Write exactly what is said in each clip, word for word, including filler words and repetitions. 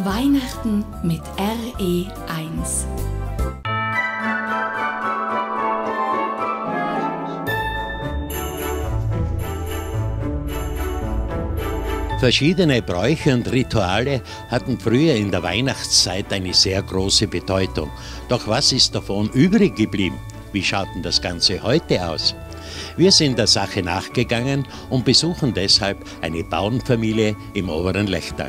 Weihnachten mit R E eins. Verschiedene Bräuche und Rituale hatten früher in der Weihnachtszeit eine sehr große Bedeutung. Doch was ist davon übrig geblieben? Wie schaut denn das Ganze heute aus? Wir sind der Sache nachgegangen und besuchen deshalb eine Bauernfamilie im oberen Lechtal.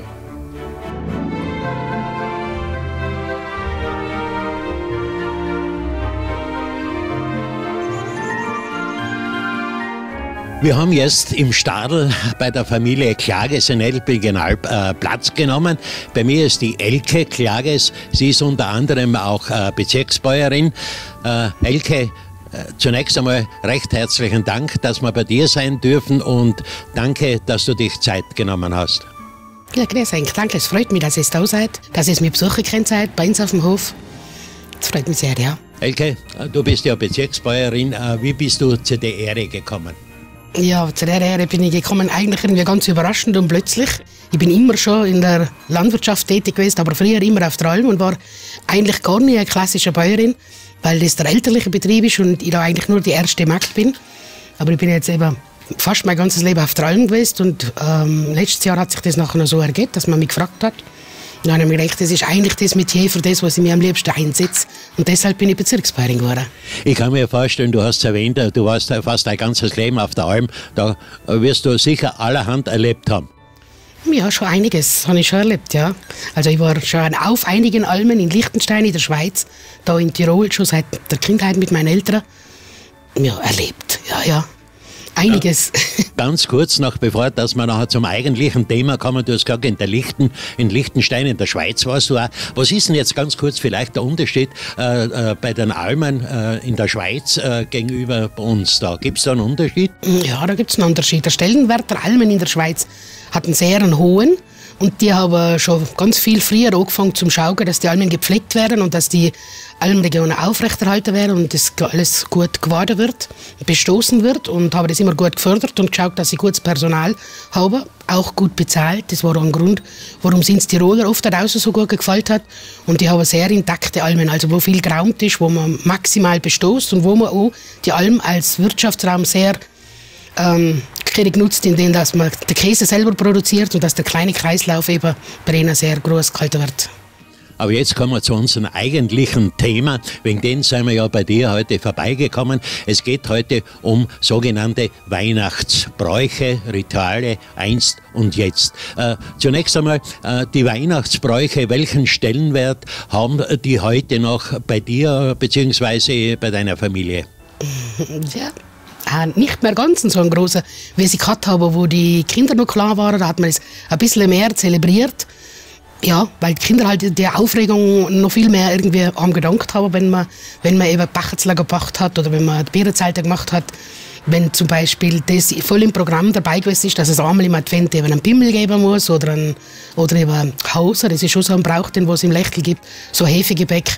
Wir haben jetzt im Stadl bei der Familie Klages in Elbingen äh, Platz genommen. Bei mir ist die Elke Klages. Sie ist unter anderem auch äh, Bezirksbäuerin. Äh, Elke, äh, zunächst einmal recht herzlichen Dank, dass wir bei dir sein dürfen und danke, dass du dich Zeit genommen hast. Ja, grüß euch. Danke, es freut mich, dass ihr da seid, dass ihr mich besuchen könnt seid, bei uns auf dem Hof. Das freut mich sehr, ja. Elke, du bist ja Bezirksbäuerin. Äh, wie bist du zu der Ehre gekommen? Ja, zu der Ehre bin ich gekommen, eigentlich irgendwie ganz überraschend und plötzlich. Ich bin immer schon in der Landwirtschaft tätig gewesen, aber früher immer auf der Alm und war eigentlich gar nicht eine klassische Bäuerin, weil das der elterliche Betrieb ist und ich da eigentlich nur die erste Magd bin. Aber ich bin jetzt eben fast mein ganzes Leben auf der Alm gewesen und ähm, letztes Jahr hat sich das nachher noch so ergeben, dass man mich gefragt hat. Und dann habe ich mir gedacht, das ist eigentlich das Metier für das, was ich mir am liebsten einsetze. Und deshalb bin ich Bezirksbäuerin geworden. Ich kann mir vorstellen, du hast es erwähnt, du warst fast dein ganzes Leben auf der Alm. Da wirst du sicher allerhand erlebt haben. Ja, schon einiges habe ich schon erlebt, ja. Also ich war schon auf einigen Almen in Liechtenstein, in der Schweiz, da in Tirol, schon seit der Kindheit mit meinen Eltern. Ja, erlebt, ja, ja. Einiges. Ja, ganz kurz noch, bevor dass wir nachher zum eigentlichen Thema kommen, du hast gesagt, in der Lichten, in Liechtenstein, in der Schweiz warst du auch. Was ist denn jetzt ganz kurz vielleicht der Unterschied äh, äh, bei den Almen äh, in der Schweiz äh, gegenüber bei uns da? Gibt es da einen Unterschied? Ja, da gibt es einen Unterschied. Der Stellenwert der Almen in der Schweiz hat einen sehr hohen. Und die haben schon ganz viel früher angefangen zum Schauen, dass die Almen gepflegt werden und dass die Almregionen aufrechterhalten werden und das alles gut gewartet wird, bestoßen wird und haben das immer gut gefördert und geschaut, dass sie gutes Personal haben, auch gut bezahlt. Das war ein Grund, warum es uns Tiroler oft draußen so gut gefallen hat. Und die haben sehr intakte Almen, also wo viel geraumt ist, wo man maximal bestoßt und wo man auch die Alm als Wirtschaftsraum sehr ähm, genutzt, indem dass man den Käse selber produziert und dass der kleine Kreislauf eben bei ihnen sehr groß gehalten wird. Aber jetzt kommen wir zu unserem eigentlichen Thema. Wegen dem sind wir ja bei dir heute vorbeigekommen. Es geht heute um sogenannte Weihnachtsbräuche, Rituale, einst und jetzt. Äh, zunächst einmal äh, die Weihnachtsbräuche. Welchen Stellenwert haben die heute noch bei dir bzw. bei deiner Familie? Ja. Nicht mehr ganz so einen grossen, wie sie gehabt haben, wo die Kinder noch klar waren. Da hat man es ein bisschen mehr zelebriert. Ja, weil die Kinder halt die Aufregung noch viel mehr irgendwie am gedankt haben, wenn man, wenn man eben Bachenzler gebracht hat oder wenn man die Bierenzelte gemacht hat. Wenn zum Beispiel das voll im Programm dabei gewesen ist, dass es einmal im Advent eben einen Pimmel geben muss oder ein, oder eben Hauser, das ist schon so ein Brauch, den es im Lechtel gibt, so Hefegebäck.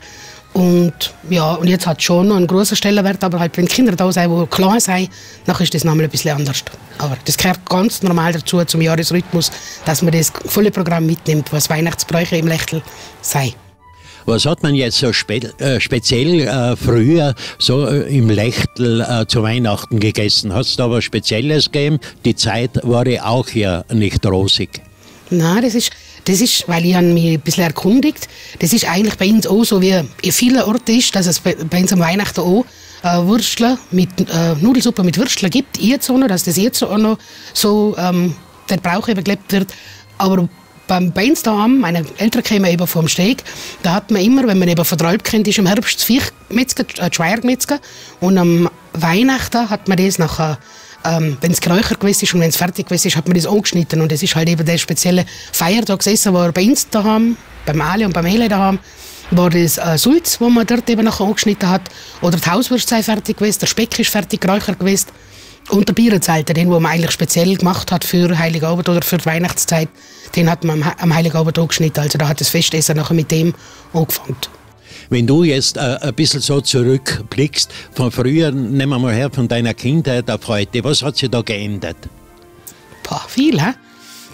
Und ja, und jetzt hat es schon noch einen grossen Stellenwert, aber halt, wenn Kinder da sind, die klein sind, dann ist das nochmal ein bisschen anders. Aber das gehört ganz normal dazu, zum Jahresrhythmus, dass man das volle Programm mitnimmt, was Weihnachtsbräuche im Lechtel sei. Was hat man jetzt so spe äh, speziell äh, früher so äh, im Lechtel äh, zu Weihnachten gegessen? Hat es da was Spezielles gegeben? Die Zeit war ja auch ja nicht rosig. Nein, das ist, das ist, weil ich mich ein bisschen erkundigt, das ist eigentlich bei uns auch so, wie in vielen Orten ist, dass es bei, bei uns am Weihnachten auch äh, Würstler mit, äh, Nudelsuppe mit Würstler gibt, jetzt auch noch, dass das jetzt auch noch so ähm, der Brauch eben gelebt wird. Aber beim, bei uns daheim, meine Eltern kamen eben vom Steg, da hat man immer, wenn man eben von der Alp kennt, ist im Herbst das Viech gemetzelt, äh, die Schweier gemetzelt und am Weihnachten hat man das nachher Ähm, wenn es geräuchert gewesen ist und wenn es fertig gewesen ist, hat man das angeschnitten. Und das ist halt eben der spezielle Feiertag gesessen, war bei uns daheim, beim Ali und beim Hele daheim, war das äh, Sulz, wo man dort eben nachher angeschnitten hat. Oder die Hauswurst sei fertig gewesen, der Speck ist fertig geräuchert gewesen. Und der Bierenzelte, den wo man eigentlich speziell gemacht hat für Heiligabend oder für die Weihnachtszeit, den hat man am, am Heiligabend angeschnitten. Also da hat das Festessen nachher mit dem angefangen. Wenn du jetzt äh, ein bisschen so zurückblickst, von früher, nehmen wir mal her, von deiner Kindheit auf heute, was hat sich da geändert? Boah, viel, hä?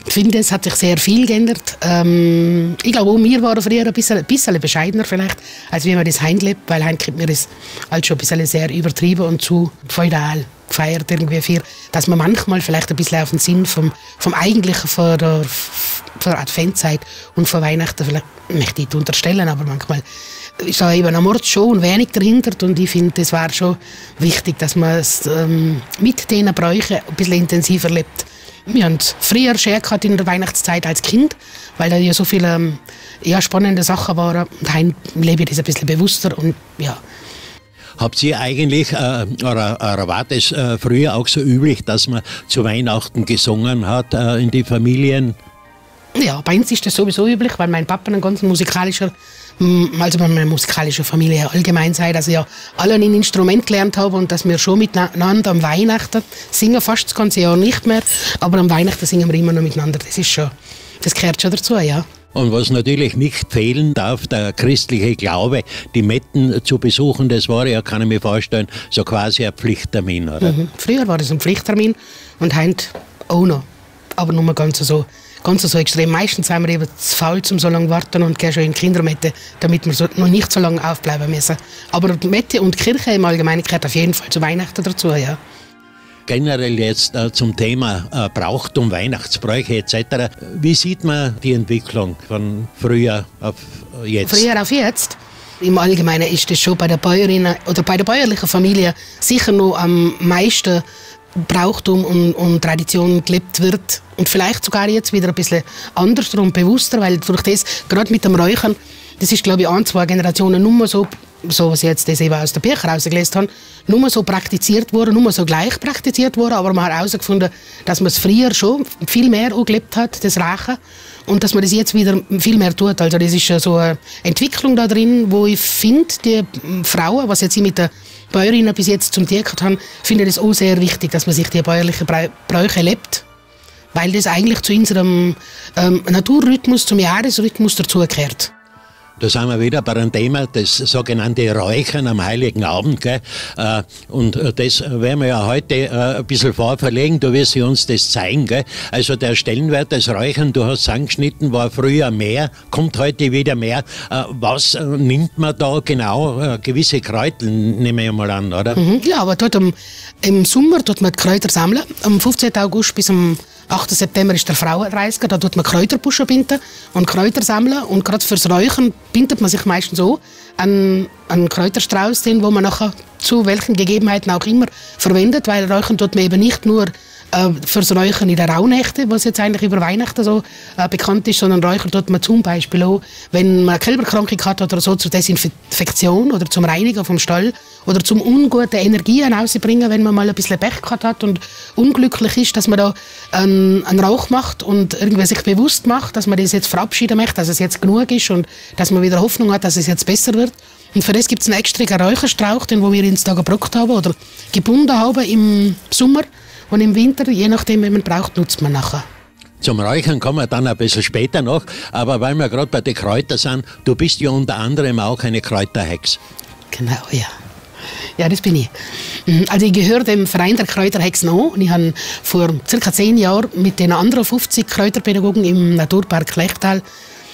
Ich finde, es hat sich sehr viel geändert. Ähm, ich glaube, auch wir waren früher ein bisschen, ein bisschen bescheidener vielleicht, als wie man das heute lebt, weil heute kriegt man das halt schon ein bisschen sehr übertrieben und zu feudal gefeiert irgendwie für, dass man manchmal vielleicht ein bisschen auf den Sinn vom, vom Eigentlichen von der, von der Adventszeit und von Weihnachten vielleicht möchte ich unterstellen, aber manchmal ist da eben am Ort schon wenig dahinter und ich finde, es war schon wichtig, dass man es ähm, mit diesen Bräuchen ein bisschen intensiver lebt. Wir haben früher schwer gehabt in der Weihnachtszeit als Kind, weil da ja so viele ähm, ja, spannende Sachen waren. Und heute lebe ich das ein bisschen bewusster und ja. Habt ihr eigentlich, äh, oder, oder war das äh, früher auch so üblich, dass man zu Weihnachten gesungen hat äh, in die Familien? Ja, bei uns ist das sowieso üblich, weil mein Papa ein ganz musikalischer, also meine musikalische Familie allgemein sei, dass ich ja alle ein Instrument gelernt habe und dass wir schon miteinander am Weihnachten singen, fast das ganze Jahr nicht mehr, aber am Weihnachten singen wir immer noch miteinander. Das ist schon, das gehört schon dazu, ja. Und was natürlich nicht fehlen darf, der christliche Glaube, die Metten zu besuchen, das war ja, kann ich mir vorstellen, so quasi ein Pflichttermin, oder? Mhm. Früher war das ein Pflichttermin und heute auch noch, aber nur ganz so. Ganz so extrem. Meistens sind wir eben zu faul, um so lange warten und gehen schon in die Kindermette, damit wir so, noch nicht so lange aufbleiben müssen. Aber die Mette und die Kirche im Allgemeinen gehört auf jeden Fall zu Weihnachten dazu, ja. Generell jetzt äh, zum Thema äh, Brauchtum, Weihnachtsbräuche et cetera. Wie sieht man die Entwicklung von früher auf jetzt? Früher auf jetzt? Im Allgemeinen ist das schon bei der Bäuerinnen oder bei der bäuerlichen Familie sicher noch am meisten Brauchtum und, und Tradition gelebt wird. Und vielleicht sogar jetzt wieder ein bisschen anders und bewusster, weil durch das, gerade mit dem Räuchern, das ist, glaube ich, ein, zwei Generationen nur so, so was ich jetzt das eben aus der Bücher rausgelesen habe, nur so praktiziert wurde, nur so gleich praktiziert wurde, aber man hat herausgefunden, dass man es früher schon viel mehr auch gelebt hat, das Rauchen, und dass man das jetzt wieder viel mehr tut. Also das ist so eine Entwicklung da drin, wo ich finde, die Frauen, was jetzt ich mit der Bäuerinnen bis jetzt zum Tier gehabt haben, finde das auch sehr wichtig, dass man sich die bäuerlichen Bräuche lebt, weil das eigentlich zu unserem ähm, Naturrhythmus, zum Jahresrhythmus dazugehört. Da sind wir wieder bei einem Thema, das sogenannte Räuchern am Heiligen Abend. Gell? Und das werden wir ja heute ein bisschen vorverlegen, du wirst uns das zeigen. Gell? Also der Stellenwert des Räuchern, du hast es angeschnitten, war früher mehr, kommt heute wieder mehr. Was nimmt man da genau? Gewisse Kräuter, nehme ich mal an, oder? Mhm, ja, aber dort im, im Sommer tut man die Kräuter sammeln. Am fünfzehnten August bis am achten September ist der Frauendreißiger, da tut man Kräuterbuschen binden und Kräuter sammeln. Und gerade fürs Räuchern bindet man sich meistens so einen, einen Kräuterstrauß, den wo man nachher zu welchen Gegebenheiten auch immer verwendet, weil Räuchern tut man eben nicht nur äh, fürs Räuchern in der Rauhnächte, was jetzt eigentlich über Weihnachten so äh, bekannt ist, sondern Räuchern tut man zum Beispiel auch, wenn man eine Kälberkrankheit hat oder so, zur Desinfektion oder zum Reinigen vom Stall oder zum ungute Energien rausbringen, wenn man mal ein bisschen Pech gehabt hat und unglücklich ist, dass man da einen, einen Rauch macht und irgendwie sich bewusst macht, dass man das jetzt verabschieden möchte, dass es jetzt genug ist und dass man wieder Hoffnung hat, dass es jetzt besser wird. Und für das gibt es einen extra Räucherstrauch, den wir ins Tag gebrockt haben oder gebunden haben im Sommer und im Winter, je nachdem, wie man braucht, nutzt man nachher. Zum Räuchern kommen wir dann ein bisschen später noch, aber weil wir gerade bei den Kräutern sind, du bist ja unter anderem auch eine Kräuterhex. Genau, ja. Ja, das bin ich. Also ich gehöre dem Verein der Kräuterhexen an und ich habe vor circa zehn Jahren mit den anderen fünfzig Kräuterpädagogen im Naturpark Lechtal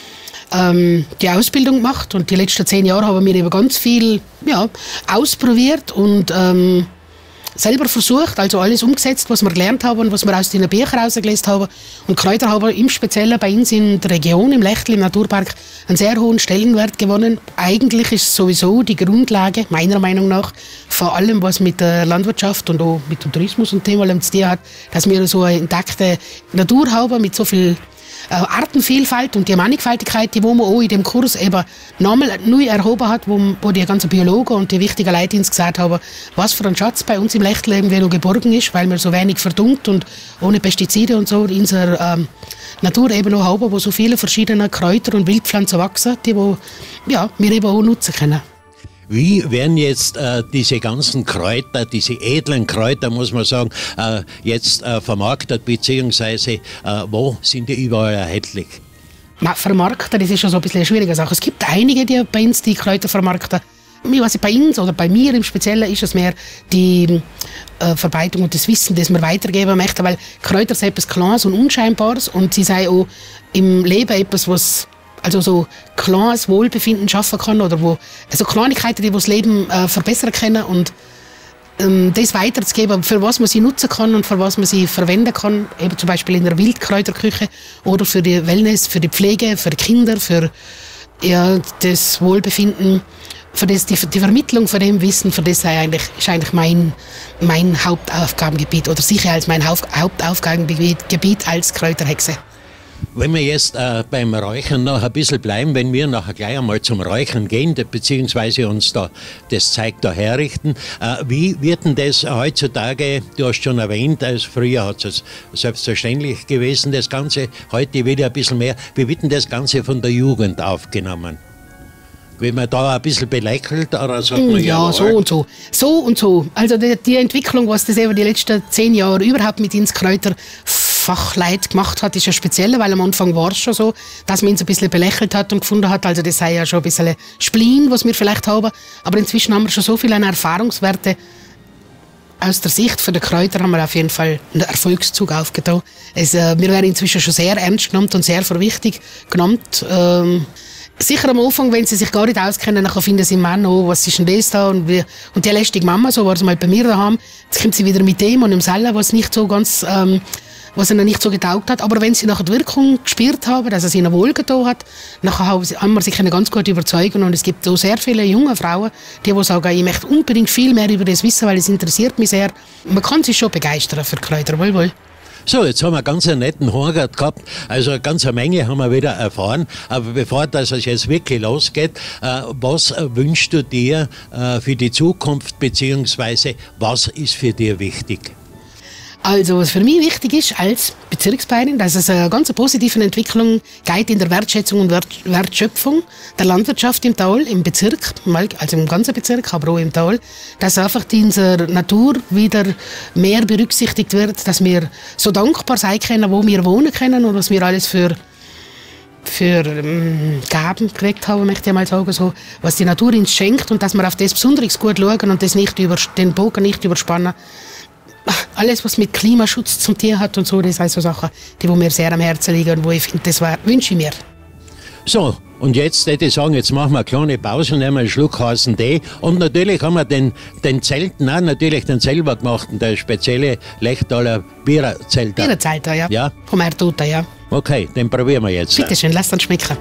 ähm, die Ausbildung gemacht und die letzten zehn Jahre haben wir eben ganz viel ja, ausprobiert und ähm, selber versucht, also alles umgesetzt, was wir gelernt haben und was wir aus den Büchern herausgelesen haben. Und Kräuter haben im Speziellen bei uns in der Region, im Lechtal, im Naturpark, einen sehr hohen Stellenwert gewonnen. Eigentlich ist es sowieso die Grundlage, meiner Meinung nach, vor allem was mit der Landwirtschaft und auch mit dem Tourismus und dem allem zu tun hat, dass wir so eine intakte Natur haben mit so viel Artenvielfalt und die Mannigfaltigkeit, die wo man auch in dem Kurs eben nochmal neu erhoben hat, wo, wo die ganzen Biologen und die wichtigen Leute uns gesagt haben, was für ein Schatz bei uns im Lechtal irgendwie noch geborgen ist, weil wir so wenig verdunkt und ohne Pestizide und so in unserer ähm, Natur eben noch haben, wo so viele verschiedene Kräuter und Wildpflanzen wachsen, die wo, ja, wir eben auch nutzen können. Wie werden jetzt äh, diese ganzen Kräuter, diese edlen Kräuter, muss man sagen, äh, jetzt äh, vermarktet, beziehungsweise äh, wo sind die überall erhältlich? Na, vermarkten, das ist schon so ein bisschen eine schwierige Sache. Es gibt einige, die bei uns die Kräuter vermarkten. was bei uns oder bei mir im Speziellen ist es mehr die äh, Verbreitung und das Wissen, das wir weitergeben möchten, weil Kräuter sind etwas Kleines und Unscheinbares und sie sind auch im Leben etwas, was also so kleines Wohlbefinden schaffen kann oder wo also Kleinigkeiten, die das Leben äh, verbessern können und ähm, das weiterzugeben, für was man sie nutzen kann und für was man sie verwenden kann, eben zum Beispiel in der Wildkräuterküche oder für die Wellness, für die Pflege, für die Kinder, für ja, das Wohlbefinden, für das, die, die Vermittlung von dem Wissen, für das sei eigentlich, ist eigentlich mein, mein Hauptaufgabengebiet oder sicher als mein Haupt, Hauptaufgabengebiet Gebiet als Kräuterhexe. Wenn wir jetzt äh, beim Räuchern noch ein bisschen bleiben, wenn wir nachher gleich einmal zum Räuchern gehen, beziehungsweise uns da das Zeug da herrichten, äh, wie wird denn das heutzutage, du hast schon erwähnt, als früher hat es selbstverständlich gewesen, das Ganze, heute wieder ein bisschen mehr, wie wird denn das Ganze von der Jugend aufgenommen? Wird man da ein bisschen belächelt oder sagt man ja, ja so und so. So und so. Also die, die Entwicklung, was das über die letzten zehn Jahre überhaupt mit ins Kräuterfachleute gemacht hat, ist ja speziell, weil am Anfang war es schon so, dass man ihn so ein bisschen belächelt hat und gefunden hat, also das sei ja schon ein bisschen Spleen, was wir vielleicht haben. Aber inzwischen haben wir schon so viele Erfahrungswerte. Aus der Sicht von der Kräuter haben wir auf jeden Fall einen Erfolgszug aufgetan. Es, äh, wir werden inzwischen schon sehr ernst genommen und sehr für wichtig genommen. Ähm, Sicher am Anfang, wenn sie sich gar nicht auskennen, dann finden sie Mann, oh, was ist denn das da? Und, wie, und die lästige Mama, so war es mal bei mir daheim, jetzt kommt sie wieder mit dem und dem Sellen, was nicht so ganz, ähm, was ihnen nicht so getaugt hat. Aber wenn sie nachher die Wirkung gespürt haben, dass es ihnen wohlgetan hat, dann haben wir sich ganz gut überzeugen. Und es gibt so sehr viele junge Frauen, die, die sagen, ich möchte unbedingt viel mehr über das wissen, weil es interessiert mich sehr. Man kann sich schon begeistern für Kräuter, wohl, wohl. So, jetzt haben wir ganz einen netten Horgert gehabt, also eine ganze Menge haben wir wieder erfahren, aber bevor das jetzt wirklich losgeht, äh, was wünschst du dir äh, für die Zukunft, beziehungsweise was ist für dich wichtig? Also, was für mich wichtig ist als Bezirksbäuerin, dass es eine ganz positive Entwicklung geht in der Wertschätzung und Wert Wertschöpfung der Landwirtschaft im Tal, im Bezirk, also im ganzen Bezirk, aber auch im Tal, dass einfach die unsere Natur wieder mehr berücksichtigt wird, dass wir so dankbar sein können, wo wir wohnen können und was wir alles für für ähm, Gaben gekriegt haben, möchte ich mal sagen, so, was die Natur uns schenkt und dass wir auf das besonders gut schauen und das nicht über, den Bogen nicht überspannen. Alles, was mit Klimaschutz zum Tier hat und so, das sind so Sachen, die mir sehr am Herzen liegen und wo ich finde, das wünsche ich mir. So, und jetzt würde ich sagen, jetzt machen wir eine kleine Pause und nehmen einen Schluck heißen Tee. Und natürlich haben wir den, den Zelten auch, natürlich den selber gemachten, der spezielle Lechtaler Bierzelter. Bierzelter, ja. ja. Vom Erdtoter, ja. Okay, den probieren wir jetzt. Bitte schön, lass uns schmecken.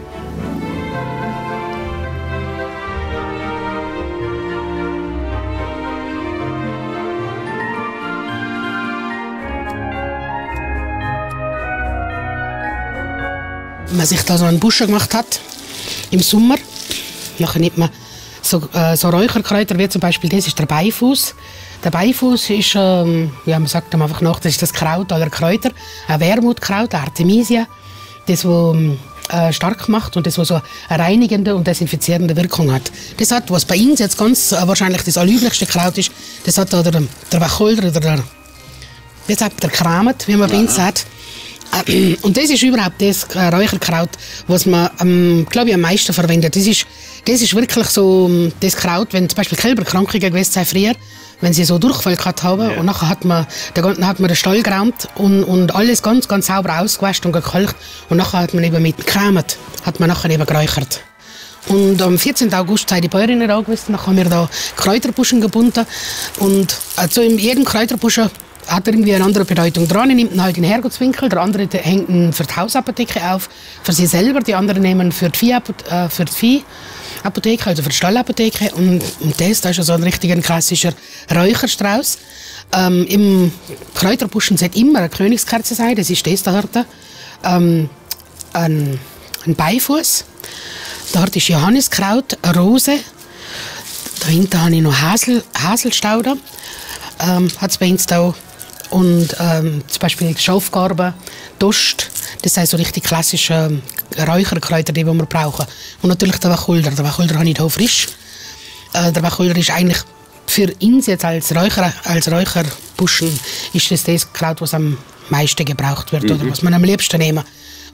Wenn man sich da so einen Buschen gemacht hat, im Sommer, nachher nimmt man so, äh, so Räucherkräuter, wie zum Beispiel das ist der Beifuß. Der Beifuß ist, ähm, ja, man sagt ihm einfach nach, das ist das Kraut aller Kräuter, ein Wermutkraut, eine Artemisia, das, was äh, stark macht und das, was so eine reinigende und desinfizierende Wirkung hat. Das hat, was bei uns jetzt ganz äh, wahrscheinlich das allüblichste Kraut ist, das hat da der, der Wacholder oder der, jetzt hat der Kramet, wie man bei uns sagt. Und das ist überhaupt das Räucherkraut, was man, ähm, glaube ich, am meisten verwendet. Das ist, das ist wirklich so das Kraut, wenn zum Beispiel Kälberkrankungen gewesen sind früher, wenn sie so Durchfall gehabt haben, ja. Und nachher hat man, dann hat man den Stall geräumt und, und alles ganz, ganz sauber ausgewaschen und gekalkt. Und nachher hat man eben mit dem Kramet, hat man nachher eben geräuchert. Und am vierzehnten August sind die Bäuerinnen angewiesen, dann haben wir da Kräuterbuschen gebunden. Und also in jedem Kräuterbuschen hat irgendwie eine andere Bedeutung. Der eine nimmt ihn halt in den Herrgottswinkel, der andere hängt ihn für die Hausapotheke auf, für sie selber, die anderen nehmen für die Viehapotheke, äh, für die Viehapotheke, also für die Stallapotheke. Und, und das, das ist also ein richtiger klassischer Räucherstrauß. Ähm, Im Kräuterbuschen sollte immer eine Königskerze sein, das ist das da heute. Ähm, ein, ein Beifuß, dort ist Johanniskraut, eine Rose, dahinter habe ich noch Hasel, Haselstauder, ähm, hat es bei uns da. Und ähm, zum Beispiel Schafgarbe, Dost, das sind so richtig klassische Räucherkräuter, die wir brauchen. Und natürlich der Wacholder. Der Wacholder habe ich hier frisch. Äh, der Wacholder ist eigentlich für uns jetzt als Räucher, als Räucherbuschen, ist das das Kraut, das am meisten gebraucht wird, mhm. oder was man am liebsten nehmen.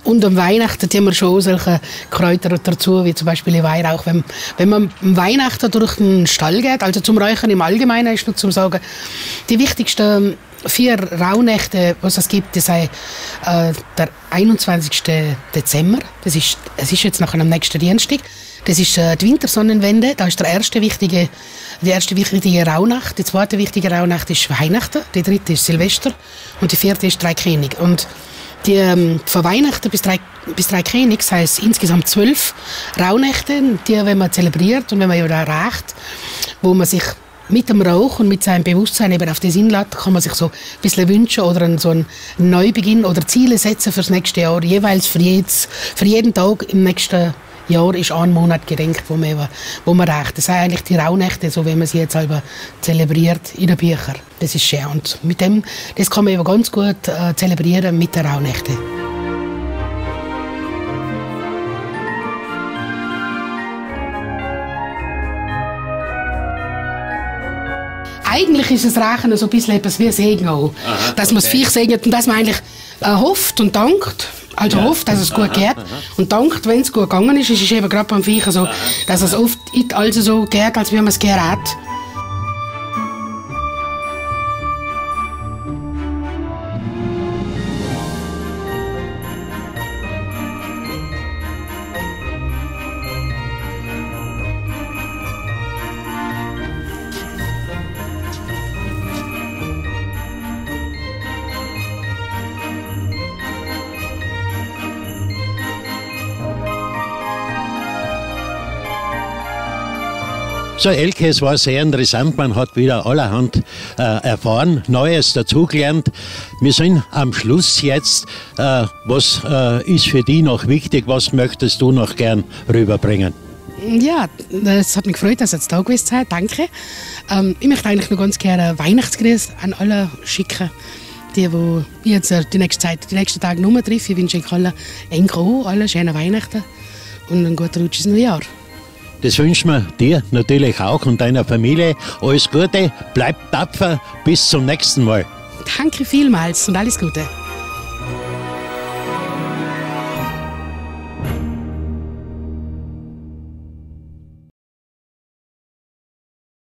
Und am Weihnachten tun wir schon solche Kräuter dazu, wie zum Beispiel Weihrauch. Wenn, wenn man am Weihnachten durch den Stall geht, also zum Räuchern im Allgemeinen ist nur zum Sagen, die wichtigsten vier Rauhnächte, was es gibt, das sei äh, der einundzwanzigsten Dezember. Das ist, es ist jetzt nachher am nächsten Dienstag. Das ist äh, die Wintersonnenwende. Da ist der erste wichtige, die erste wichtige Rauhnacht. Die zweite wichtige Rauhnacht ist Weihnachten. Die dritte ist Silvester. Und die vierte ist Dreikönig. Und die, ähm, von Weihnachten bis drei, bis Dreikönig, das heisst insgesamt zwölf Rauhnächte, die, wenn man zelebriert und wenn man ja da rächt, wo man sich mit dem Rauch und mit seinem Bewusstsein eben auf das hinlässt, kann man sich so ein bisschen wünschen oder einen, so einen Neubeginn oder Ziele setzen fürs nächste Jahr. Jeweils für, jedes, für jeden Tag im nächsten Jahr ist ein Monat gedenkt, wo man, wo man rächt. Das sind eigentlich die Rauhnächte, so wie man sie jetzt selber zelebriert in den Büchern. Das ist schön. Und mit dem, das kann man eben ganz gut äh, zelebrieren mit den Rauhnächten. Eigentlich ist das Rächen so ein bisschen etwas wie Segen auch. Aha, dass man das okay. Viech segnet und dass man eigentlich äh, hofft und dankt. Also ja. hofft, dass es gut geht. Aha. Und dankt, wenn es gut gegangen ist. Es ist eben gerade beim Viech so, dass es oft nicht also so geht, als wie man es gerne hat. So, Elke, es war sehr interessant. Man hat wieder allerhand äh, erfahren, Neues dazugelernt. Wir sind am Schluss jetzt. Äh, was äh, ist für dich noch wichtig? Was möchtest du noch gern rüberbringen? Ja, es hat mich gefreut, dass ihr jetzt da gewesen seid. Danke. Ähm, ich möchte eigentlich noch ganz gerne Weihnachtsgrüße an alle schicken. Die, die ich jetzt die nächste Zeit, die nächsten Tage nur treffe. Ich wünsche euch allen eng an, alle schöne Weihnachten und einen guten Rutsch ins neue Jahr. Das wünschen wir dir natürlich auch und deiner Familie. Alles Gute, bleib tapfer, bis zum nächsten Mal. Danke vielmals und alles Gute.